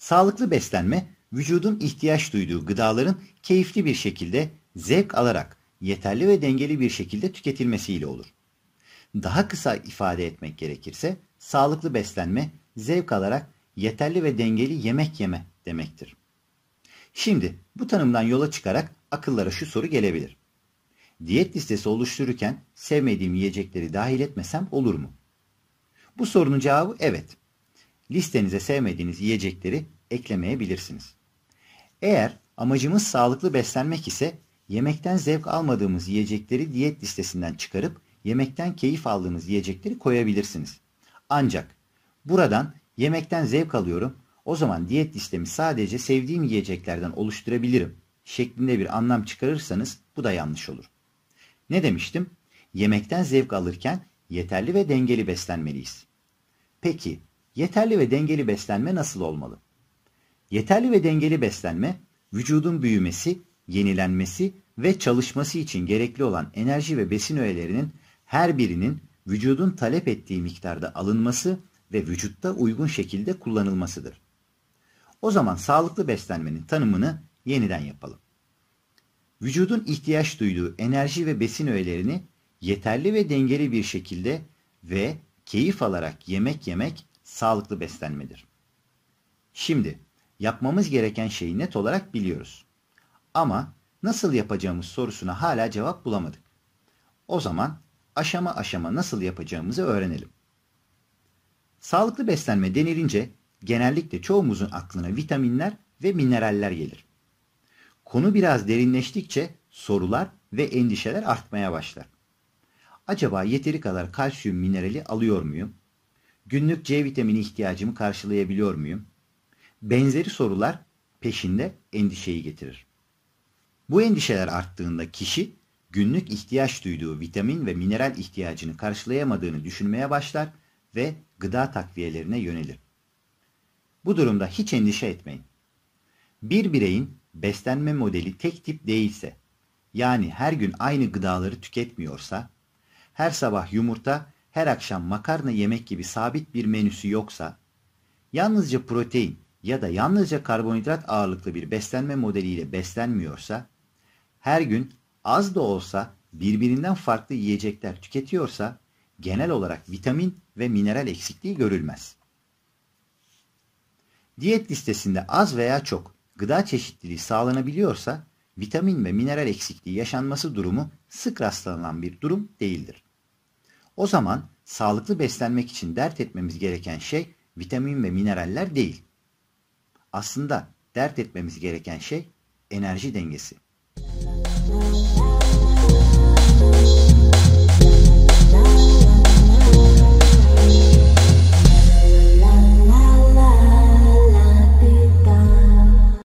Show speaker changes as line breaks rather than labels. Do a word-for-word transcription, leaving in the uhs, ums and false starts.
Sağlıklı beslenme, vücudun ihtiyaç duyduğu gıdaların keyifli bir şekilde, zevk alarak, yeterli ve dengeli bir şekilde tüketilmesiyle olur. Daha kısa ifade etmek gerekirse, sağlıklı beslenme, zevk alarak yeterli ve dengeli yemek yeme demektir. Şimdi bu tanımdan yola çıkarak akıllara şu soru gelebilir. Diyet listesi oluştururken sevmediğim yiyecekleri dahil etmesem olur mu? Bu sorunun cevabı evet. Listenize sevmediğiniz yiyecekleri eklemeyebilirsiniz. Eğer amacımız sağlıklı beslenmek ise yemekten zevk almadığımız yiyecekleri diyet listesinden çıkarıp yemekten keyif aldığınız yiyecekleri koyabilirsiniz. Ancak buradan yemekten zevk alıyorum, o zaman diyet listemi sadece sevdiğim yiyeceklerden oluşturabilirim şeklinde bir anlam çıkarırsanız bu da yanlış olur. Ne demiştim? Yemekten zevk alırken yeterli ve dengeli beslenmeliyiz. Peki, yeterli ve dengeli beslenme nasıl olmalı? Yeterli ve dengeli beslenme, vücudun büyümesi, yenilenmesi ve çalışması için gerekli olan enerji ve besin öğelerinin her birinin vücudun talep ettiği miktarda alınması ve vücutta uygun şekilde kullanılmasıdır. O zaman sağlıklı beslenmenin tanımını yeniden yapalım. Vücudun ihtiyaç duyduğu enerji ve besin öğelerini yeterli ve dengeli bir şekilde ve keyif alarak yemek yemek sağlıklı beslenmedir. Şimdi yapmamız gereken şeyi net olarak biliyoruz. Ama nasıl yapacağımız sorusuna hala cevap bulamadık. O zaman aşama aşama nasıl yapacağımızı öğrenelim. Sağlıklı beslenme denilince genellikle çoğumuzun aklına vitaminler ve mineraller gelir. Konu biraz derinleştikçe sorular ve endişeler artmaya başlar. Acaba yeteri kadar kalsiyum minerali alıyor muyum? Günlük C vitamini ihtiyacımı karşılayabiliyor muyum? Benzeri sorular peşinde endişeyi getirir. Bu endişeler arttığında kişi günlük ihtiyaç duyduğu vitamin ve mineral ihtiyacını karşılayamadığını düşünmeye başlar ve gıda takviyelerine yönelir. Bu durumda hiç endişe etmeyin. Bir bireyin beslenme modeli tek tip değilse, yani her gün aynı gıdaları tüketmiyorsa, her sabah yumurta, her akşam makarna yemek gibi sabit bir menüsü yoksa, yalnızca protein ya da yalnızca karbonhidrat ağırlıklı bir beslenme modeliyle beslenmiyorsa, her gün az da olsa birbirinden farklı yiyecekler tüketiyorsa, genel olarak vitamin ve mineral eksikliği görülmez. Diyet listesinde az veya çok gıda çeşitliliği sağlanabiliyorsa, vitamin ve mineral eksikliği yaşanması durumu sık rastlanan bir durum değildir. O zaman sağlıklı beslenmek için dert etmemiz gereken şey vitamin ve mineraller değil. Aslında dert etmemiz gereken şey enerji dengesi.